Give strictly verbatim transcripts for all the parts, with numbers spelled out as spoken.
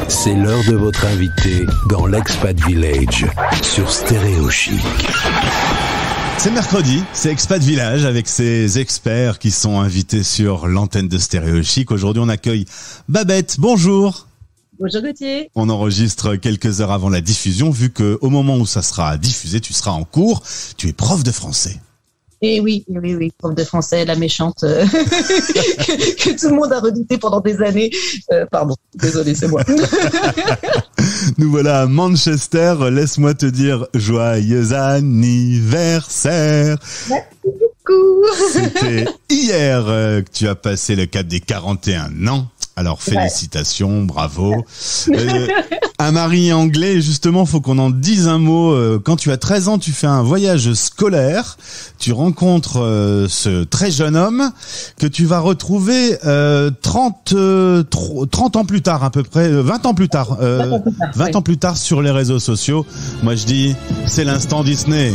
C'est l'heure de votre invité dans l'Expat Village sur Stéréo Chic. C'est mercredi, c'est Expat Village avec ses experts qui sont invités sur l'antenne de Stéréo Chic. Aujourd'hui, on accueille Babette. Bonjour. Bonjour Gauthier. On enregistre quelques heures avant la diffusion, vu que au moment où ça sera diffusé, tu seras en cours. Tu es prof de français. Et oui, oui, oui, prof de français, la méchante euh, que, que tout le monde a redouté pendant des années. Euh, pardon, désolé, c'est moi. Nous voilà à Manchester. Laisse-moi te dire joyeux anniversaire. Merci beaucoup. C'était hier euh, que tu as passé le cap des quarante et un ans. Alors félicitations, ouais. Bravo. Euh, un mari anglais, justement, faut qu'on en dise un mot. Quand tu as treize ans, tu fais un voyage scolaire. Tu rencontres euh, ce très jeune homme que tu vas retrouver euh, trente, euh, trente ans plus tard, à peu près, vingt ans plus tard, euh, vingt ans plus tard, vingt oui. ans plus tard sur les réseaux sociaux. Moi, je dis, c'est l'instant Disney.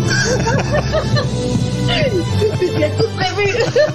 J'ai tout prévu.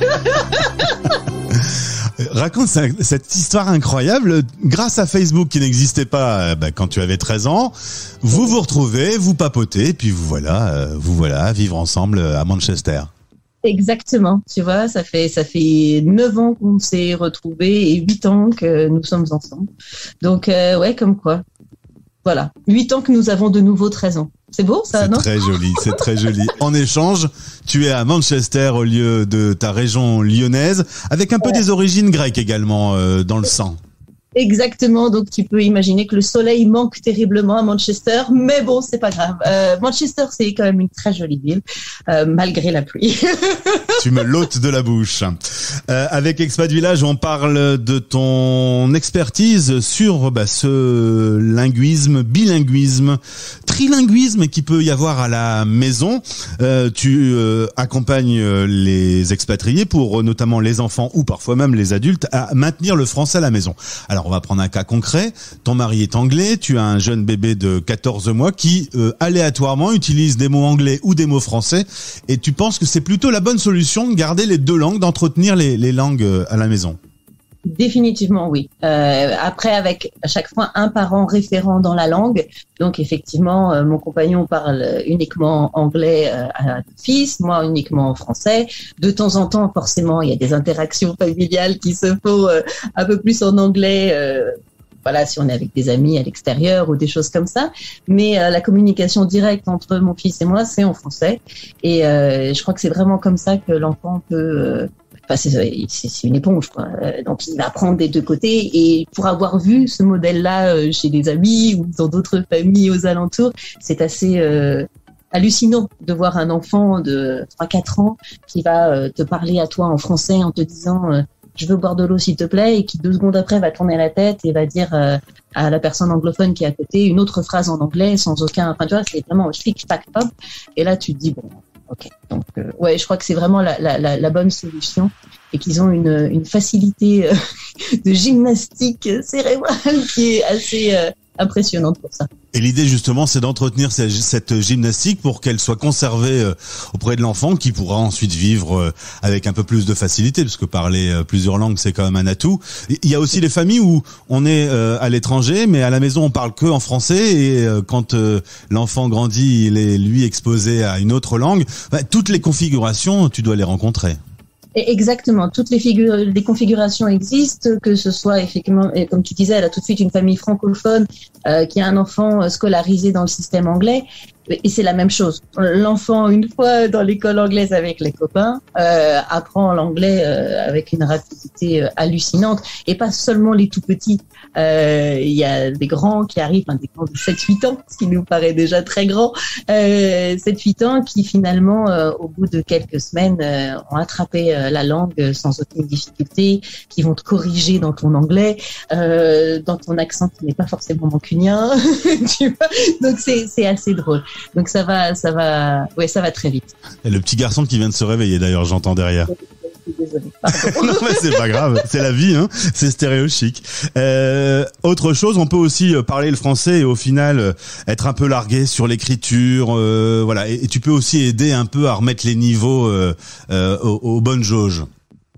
Raconte cette histoire incroyable. Grâce à Facebook qui n'existait pas bah, quand tu avais treize ans, vous vous retrouvez, vous papotez, et puis vous voilà, euh, vous voilà à vivre ensemble à Manchester. Exactement, tu vois, ça fait ça fait neuf ans qu'on s'est retrouvés et huit ans que nous sommes ensemble. Donc euh, ouais, comme quoi. Voilà, huit ans que nous avons de nouveau treize ans. C'est beau, ça, c'est non ? C'est très joli, c'est très joli. En échange, tu es à Manchester au lieu de ta région lyonnaise, avec un peu ouais. des origines grecques également euh, dans le sang. Exactement, donc tu peux imaginer que le soleil manque terriblement à Manchester, mais bon, c'est pas grave. Euh, Manchester, c'est quand même une très jolie ville, euh, malgré la pluie. Tu me l'ôtes de la bouche. Euh, avec Expat Village, on parle de ton expertise sur bah, ce linguisme, bilinguisme, trilinguisme qui peut y avoir à la maison. Euh, tu euh, accompagnes les expatriés pour notamment les enfants ou parfois même les adultes à maintenir le français à la maison. Alors, on va prendre un cas concret. Ton mari est anglais, tu as un jeune bébé de quatorze mois qui, euh, aléatoirement, utilise des mots anglais ou des mots français. Et tu penses que c'est plutôt la bonne solution de garder les deux langues, d'entretenir les, les langues à la maison ? Définitivement, oui. Euh, après, avec à chaque fois un parent référent dans la langue. Donc, effectivement, euh, mon compagnon parle uniquement anglais euh, à notre fils, moi uniquement français. De temps en temps, forcément, il y a des interactions familiales qui se font euh, un peu plus en anglais. Euh, Voilà, si on est avec des amis à l'extérieur ou des choses comme ça. Mais euh, la communication directe entre mon fils et moi, c'est en français. Et euh, je crois que c'est vraiment comme ça que l'enfant peut... Euh, enfin, c'est, c'est, c'est une éponge, quoi. Donc, il va apprendre des deux côtés. Et pour avoir vu ce modèle-là euh, chez des amis ou dans d'autres familles aux alentours, c'est assez... Euh, hallucinant de voir un enfant de trois quatre ans qui va euh, te parler à toi en français en te disant... Euh, je veux boire de l'eau s'il te plaît, et qui deux secondes après va tourner la tête et va dire euh, à la personne anglophone qui est à côté une autre phrase en anglais sans aucun, enfin tu vois, c'est vraiment chic, tac, pop. Et là tu te dis bon, ok. Donc euh, ouais, je crois que c'est vraiment la, la, la, la bonne solution, et qu'ils ont une, une facilité euh, de gymnastique cérébrale qui est assez euh, impressionnante pour ça. Et l'idée justement, c'est d'entretenir cette gymnastique pour qu'elle soit conservée auprès de l'enfant, qui pourra ensuite vivre avec un peu plus de facilité, parce que parler plusieurs langues, c'est quand même un atout. Il y a aussi les familles où on est à l'étranger, mais à la maison, on parle que en français, et quand l'enfant grandit, il est lui exposé à une autre langue. Toutes les configurations, tu dois les rencontrer. Exactement, toutes les figures, les configurations existent, que ce soit effectivement, et comme tu disais, elle a tout de suite une famille francophone euh, qui a un enfant scolarisé dans le système anglais, et c'est la même chose. L'enfant, une fois dans l'école anglaise avec les copains, euh, apprend l'anglais euh, avec une rapidité euh, hallucinante, et pas seulement les tout petits. Euh, il y a des grands qui arrivent, hein, des grands de sept huit ans, ce qui nous paraît déjà très grand, euh, sept huit ans qui finalement, euh, au bout de quelques semaines, euh, ont attrapé euh, la langue sans aucune difficulté, qui vont te corriger dans ton anglais, euh, dans ton accent qui n'est pas forcément mancunien, tu vois. Donc c'est c'est assez drôle. Donc ça va, ça va, ouais, ça va très vite. Et le petit garçon qui vient de se réveiller, d'ailleurs, j'entends derrière. Désolée. Non mais c'est pas grave, c'est la vie, hein. C'est Stéréo Chic. Euh, autre chose, on peut aussi parler le français et au final être un peu largué sur l'écriture, euh, voilà. Et, et tu peux aussi aider un peu à remettre les niveaux euh, euh, aux, aux bonnes jauges.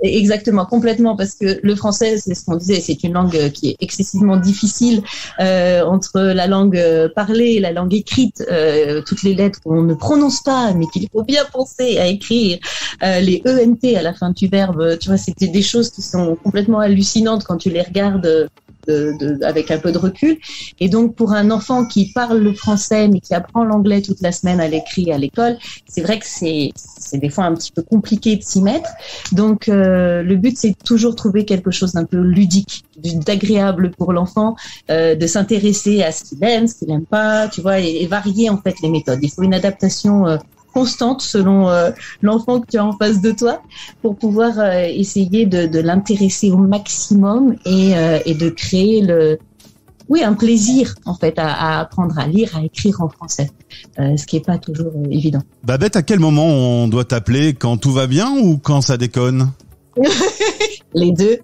Exactement, complètement, parce que le français, c'est ce qu'on disait, c'est une langue qui est excessivement difficile euh, entre la langue parlée et la langue écrite, euh, toutes les lettres qu'on ne prononce pas, mais qu'il faut bien penser à écrire, euh, les E N T à la fin du verbe, tu vois, c'était des choses qui sont complètement hallucinantes quand tu les regardes de, de, avec un peu de recul. Et donc, pour un enfant qui parle le français, mais qui apprend l'anglais toute la semaine à l'écrit à l'école, c'est vrai que c'est, c'est des fois un petit peu compliqué de s'y mettre. Donc, euh, le but, c'est toujours trouver quelque chose d'un peu ludique, d'agréable pour l'enfant, euh, de s'intéresser à ce qu'il aime, ce qu'il aime pas, tu vois, et, et varier en fait les méthodes. Il faut une adaptation euh, constante selon euh, l'enfant que tu as en face de toi pour pouvoir euh, essayer de, de l'intéresser au maximum et, euh, et de créer le, oui, un plaisir en fait à, à apprendre à lire, à écrire en français, euh, ce qui est pas toujours euh, évident. Babette, à quel moment on doit t'appeler, quand tout va bien ou quand ça déconne? Les deux.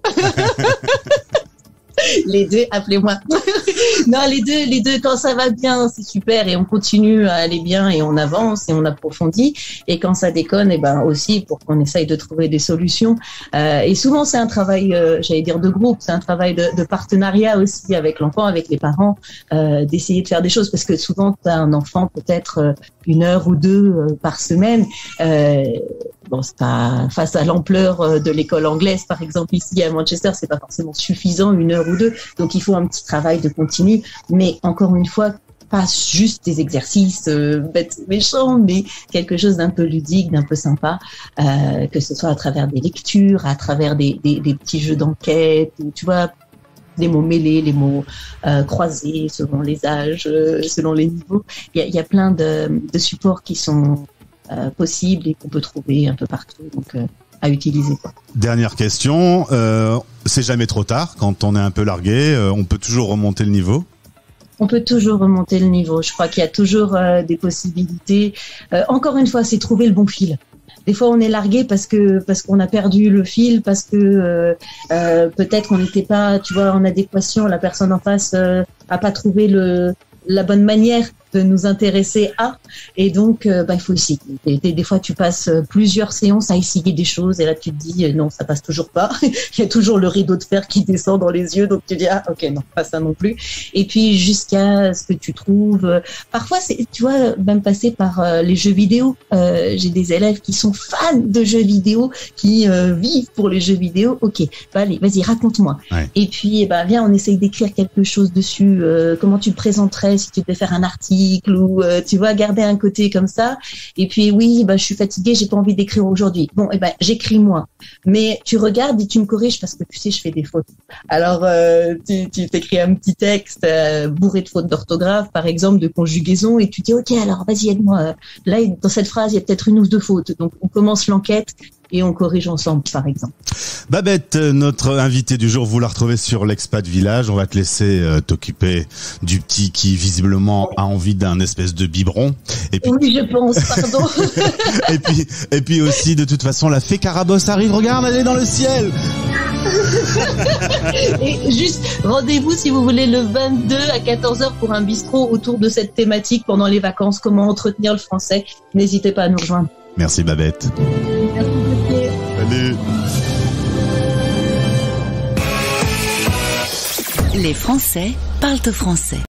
Les deux, appelez-moi. Non, les deux, les deux, quand ça va bien, c'est super et on continue à aller bien et on avance et on approfondit. Et quand ça déconne, et ben aussi pour qu'on essaye de trouver des solutions. Euh, et souvent, c'est un travail, euh, j'allais dire de groupe, c'est un travail de, de partenariat aussi avec l'enfant, avec les parents, euh, d'essayer de faire des choses parce que souvent, tu as un enfant peut-être euh, une heure ou deux euh, par semaine. Euh, Bon, c'est pas face à l'ampleur de l'école anglaise, par exemple ici à Manchester, c'est pas forcément suffisant une heure ou deux. Donc il faut un petit travail de continu. Mais encore une fois, pas juste des exercices euh, bêtes et méchants, mais quelque chose d'un peu ludique, d'un peu sympa, euh, que ce soit à travers des lectures, à travers des, des, des petits jeux d'enquête, tu vois, les mots mêlés, les mots euh, croisés selon les âges, euh, selon les niveaux. Il y a, il y a plein de, de supports qui sont Euh, possible et qu'on peut trouver un peu partout, donc euh, à utiliser quoi. Dernière question, euh, c'est jamais trop tard quand on est un peu largué, euh, on peut toujours remonter le niveau? On peut toujours remonter le niveau, je crois qu'il y a toujours euh, des possibilités. Euh, encore une fois, c'est trouver le bon fil. Des fois, on est largué parce que parce qu'on a perdu le fil, parce que euh, euh, peut-être qu'on n'était pas, tu vois, en adéquation. La personne en face euh, a pas trouvé le la bonne manière de nous intéresser à, et donc euh, bah, il faut essayer. Des, des, des fois tu passes plusieurs séances à essayer des choses et là tu te dis euh, non, ça passe toujours pas. Il y a toujours le rideau de fer qui descend dans les yeux, donc tu dis ah ok, non, pas ça non plus. Et puis jusqu'à ce que tu trouves, euh, parfois c'est, tu vois, même passer par euh, les jeux vidéo. Euh, j'ai des élèves qui sont fans de jeux vidéo, qui euh, vivent pour les jeux vidéo. Ok, bah allez, vas-y, raconte-moi. Ouais. Et puis bah viens, on essaye d'écrire quelque chose dessus. Euh, comment tu te présenterais si tu devais faire un article, ou euh, tu vois, garder un côté comme ça. Et puis oui, bah je suis fatiguée, j'ai pas envie d'écrire aujourd'hui. Bon, et ben j'écris moi. Mais tu regardes et tu me corriges parce que tu sais, je fais des fautes. Alors euh, tu tu t'écris un petit texte euh, bourré de fautes d'orthographe, par exemple, de conjugaison, et tu dis ok, alors vas-y aide-moi. Là, dans cette phrase, il y a peut-être une ou deux fautes. Donc on commence l'enquête et on corrige ensemble, par exemple. Babette, notre invitée du jour, vous la retrouvez sur l'Expat Village. On va te laisser euh, t'occuper du petit qui, visiblement, a envie d'un espèce de biberon. Et puis... Oui, je pense, pardon. et puis, et puis aussi, de toute façon, la fée Carabosse arrive. Regarde, elle est dans le ciel. Et juste, rendez-vous si vous voulez le vingt-deux à quatorze heures pour un bistrot autour de cette thématique pendant les vacances. Comment entretenir le français. N'hésitez pas à nous rejoindre. Merci Babette. Merci. Salut. Les Français parlent au français.